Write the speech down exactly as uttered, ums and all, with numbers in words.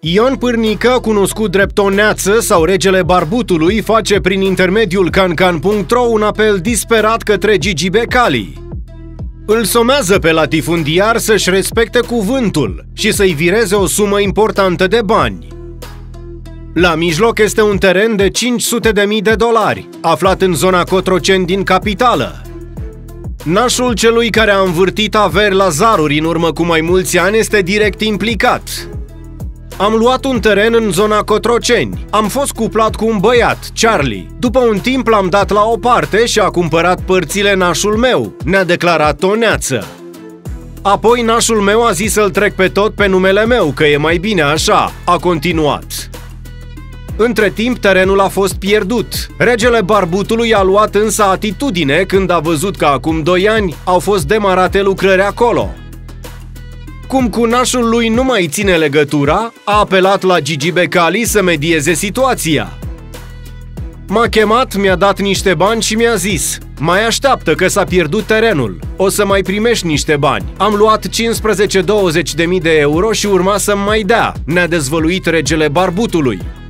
Ion Pârnică, cunoscut drept Toneață sau Regele Barbutului, face prin intermediul cancan punct ro un apel disperat către Gigi Becali. Îl somează pe latifundiar să-și respecte cuvântul și să-i vireze o sumă importantă de bani. La mijloc este un teren de cinci sute de mii de dolari, aflat în zona Cotroceni din capitală. Nașul celui care a învârtit averi la zaruri în urmă cu mai mulți ani este direct implicat. Am luat un teren în zona Cotroceni. Am fost cuplat cu un băiat, Charlie. După un timp l-am dat la o parte și a cumpărat părțile nașul meu, ne-a declarat Toneață. Apoi nașul meu a zis să-l trec pe tot pe numele meu, că e mai bine așa, a continuat. Între timp, terenul a fost pierdut. Regele Barbutului a luat însă atitudine când a văzut că acum doi ani au fost demarate lucrări acolo. Cum cu nașul lui nu mai ține legătura, a apelat la Gigi Becali să medieze situația. M-a chemat, mi-a dat niște bani și mi-a zis: mai așteaptă că s-a pierdut terenul, o să mai primești niște bani. Am luat cincisprezece douăzeci de mii de euro și urma să-mi mai dea, ne-a dezvăluit regele Barbutului.